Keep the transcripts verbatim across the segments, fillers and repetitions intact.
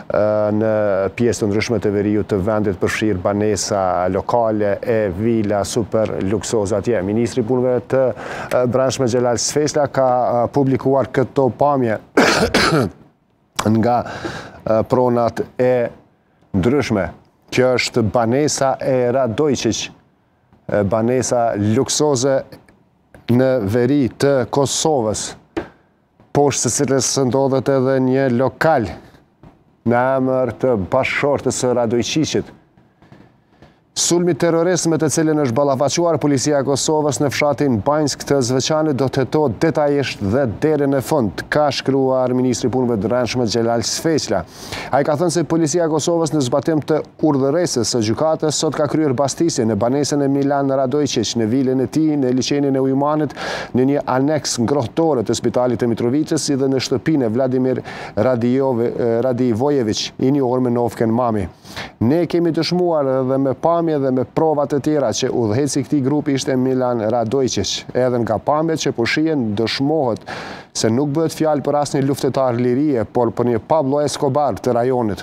në pjesë të ndryshme të veriut të vendit, përfshirë banesa lokale e vila super luksoze atje. Ministri i Punëve të Brendshme Xhelal Sfesla ka publikuar këto pamje nga pronat e ndryshme. Kjo është banesa e Radojqić, banesa luksoze në veri të Kosovës, poshtë së cilës ndodhet edhe një lokal në emër të bashkëshortës së Radojqićit. Sulmi terrorist me të cilin është ballafaquar policia e Kosovës në fshatin Banjsk të Zveçanit do të hetohet detajisht dhe deri në fund, ka shkruar Ministri i Punëve të Brendshme Xhelal Sfesla. Ai ka thënë se policia e Kosovës në zbatim të urdhëresës së gjykatës sot ka kryer bastisje në banesën e Milan Radojqić, në vilën e tij, në liçenin e Ujmanit, në një aneks ngrohtore të Spitalit të Mitrovicës, si dhe në shtëpinë e Vladimir Radivojević, i njohur me Novken Mami. Ne kemi dëshmuar dhe me pamje dhe me provat e tjera që udhëheci i këtij grupi ishte Milan Radojqić. Edhe nga pamjet që po shihen dëshmohet se nuk bëhet fjalë për asnjë luftëtar lirie, por për një Pablo Escobar të rajonit.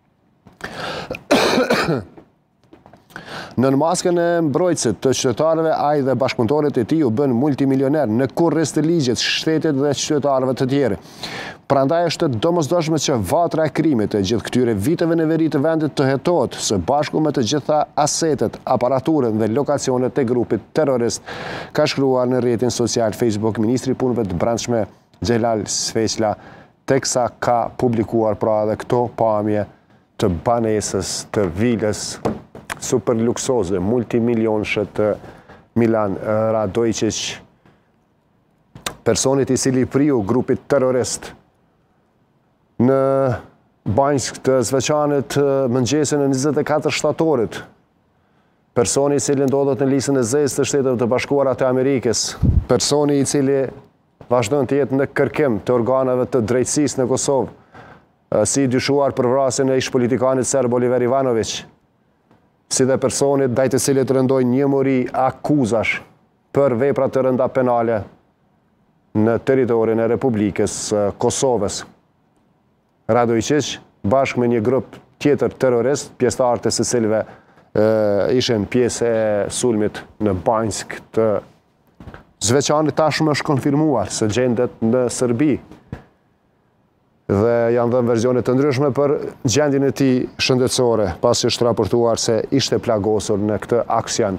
Në maskën e mbrojtësit të qytetarëve, ai dhe bashkëpunëtorët e tij u bën multimilioner në kurriz të ligjit, shtetit dhe qytetarëve të tjerë. Prandaj është domosdoshme që vatra e krimit e gjithë këtyre viteve në veri të vendit të hetohet së bashku me të gjitha asetet, aparaturën dhe lokacionet e grupit terrorist, ka shkruar në rrjetin social Facebook Ministri i Punëve të Brendshme Xhelal Sfesla, teksa ka publikuar pra edhe këto pamje të banesës të vilës super luksoze, multimilionshë të Milan Radojqić, personit i cili priu grupit terrorist në Banjsk të Zveçanit mëngjesin e njëzet e katër shtatorit. Personi i cili ndodhet në listën e zezë të Shteteve të Bashkuara të Amerikës. Personi i cili vazhdon të jetë në kërkim të organeve të drejtësisë në Kosovë, si dyshuar për vrasjen e ish politikanit serb Oliver Ivanović, si dhe personit ndaj të cilit rëndojnë njëmori akuzash për vepra të rënda penale në teritorin e Republikës Kosovës. Radojqić, bashkë me një grup tjetër terrorist, pjesëtarët e së cilëve ishen pjesë e sulmit në Banjsk të Zveçanit, tashmë është konfirmuar se gjendet në Serbi. Dhe janë dhënë versionet të ndryshme për gjendjen e tij shëndetësore, pasi është raportuar se ishte plagosur në këtë aksion,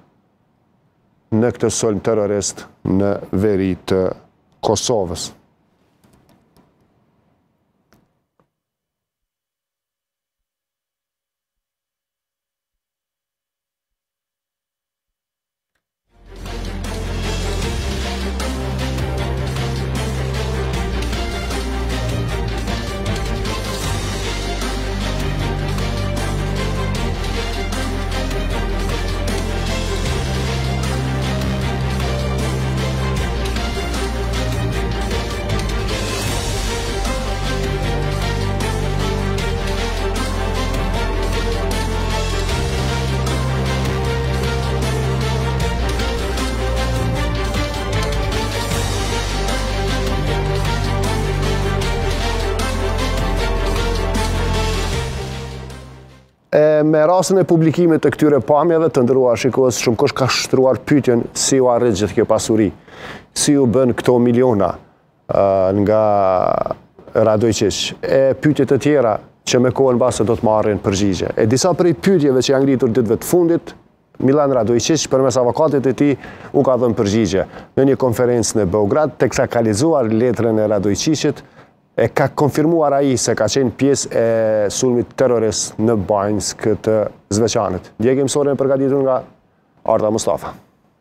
në këtë sulm terrorist në veri të Kosovës. Me rastin e publikimit të këtyre pamjeve të ndëruar shikues, shumë kush ka shtruar pyetjen si u arrit gjithë kjo pasuri, si u bën këto miliona nga Radojqić, e pyetjet e tjera që me kohën mbase do të marrin përgjigje. E disa prej pyetjeve që janë ngritur ditëve të fundit, Milan Radojqić përmes avokatit e tij u ka dhënë përgjigje në një konferencë në Beograd, teksa ka lexuar letrën e Radojqićit, e ka konfirmuar ai se ka qenë pjesë e sulmit terrorist në Banjsk të Zveçanit. Ndjekim historinë e përgatitur nga Arda Mustafa.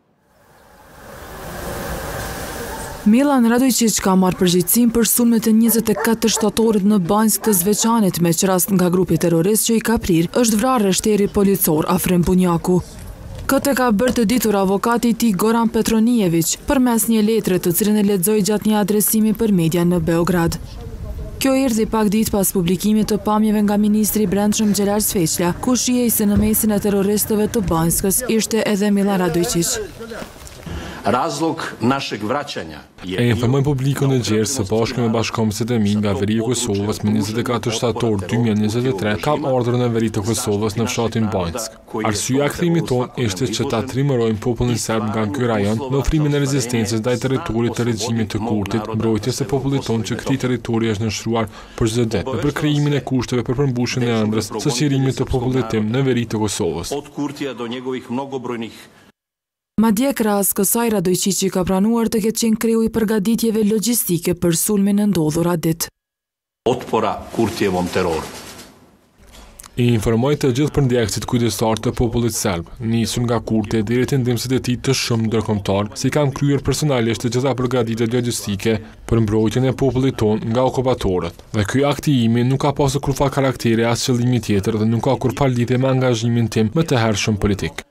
Milan Radojqić ka marrë përgjegjësinë për sulmet e njëzet e katër shtatorit në Banjsk të Zveçanit, me qrast nga grupi terrorist që i ka prirë është vrarë reshteri policor Afrim Bunjaku. Këtë ka bërë të ditur avokati i tij Goran Petronijević përmes një letre të cilën e lexoi gjatë një adresimi për media në Beograd. Kjo erdhi pak ditë pas publikimit të pamjeve nga Ministri i Brendshëm Xhelal Sfesla, ku shihej se në mesin e terroristëve të Banjskës ishte edhe Milan Radojqić. Razlog našeg vraćanja E informojnë publikun e gjerë së bashku me bashkombësit e mi nga veri e Kosovës me njëzet e katër shtator dy mijë e njëzet e tre kam ardhurën e verit të Kosovës në fshatin Banjsk. Arsyeja e kthimit tonë ishte që ta trimërojmë popullin serb nga ky rajon në ofrimin e rezistencës ndaj territorit të regjimit të Kurtit, mbrojtjes së popullit tonë që këtij territori është nënshkruar për çdo det, dhe për krijimin e kushteve për përmbushjen e ëndrrës së qirimit të popullit tim në veri të Kosovës. Od Kurtija do njegovih mnogobrojnih. Madje krahas kësaj Radojqiqi ka pranuar të ketë qenë kreu i përgatitjeve logjistike për sulmin e ndodhur atë ditë. Otpora Kurtijevom terroru. I informoj të gjithë përndjekësit kujdestar të popullit serb, nisur nga Kurti deri te ndihmësit e tij të shumë ndërkombëtar, si kam kryer personalisht të gjitha përgatitjet logjistike për mbrojtjen e popullit tonë nga okupatorët. Dhe ky akt i imi nuk ka pasur kurrë karakteri as qëllimi tjetër dhe nuk ka kurrë lidhje me angazhimin tim më të hershëm politik.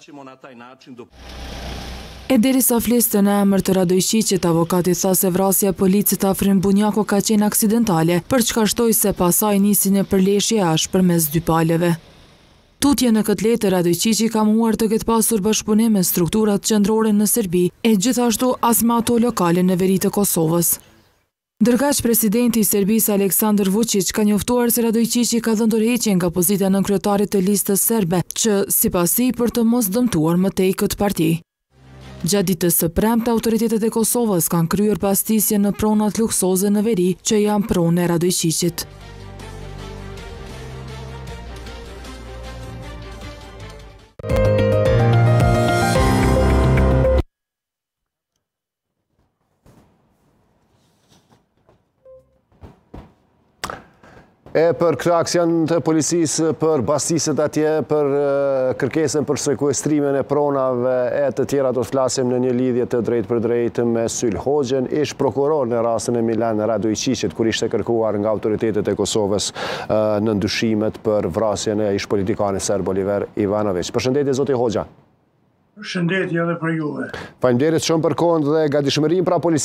E derisa fliste në emër të Radojqiqit, avokati tha se vrasja e policit Afrin Bunjaku ka qenë aksidentale, për çka shtoi se pasaj nisi një përleshje ashpër mes dy paleve. Tutje në këtë letër Radojqiqi ka mohuar të ketë pasur bashkëpunim me strukturat qendrore në Serbi e gjithashtu as me ato lokale në veri të Kosovës. Ndërkaq presidenti i Serbisë Aleksandar Vučić ka njoftuar se Radojqiqi ka dhënë dorëheqje nga pozita nënkretarit të listës serbe, që sipas tij për të mos dëmtuar më tej këtë parti. Gjatë ditës së premte, autoritetet e Kosovës kanë kryer pastisje në pronat luksoze në veri që janë pronë e Radojqiqit. E për këtë aksion të policisë për bastiset atje, për kërkesën për sekuestrimin e pronave e të tjera do të flasim në një lidhje të drejt për drejt me Syl Hoxhen, ish prokuror në rastin e Milan Radojqiqit, kur ishte kërkuar nga autoritetet e Kosovës në ndyshimet për vrasjen e ish politikanit serb Oliver Ivanović. Përshëndetje zoti Hoxha. Përshëndetje edhe për juve. Faleminderit shumë për kohën dhe gatishmërinë pra policisë.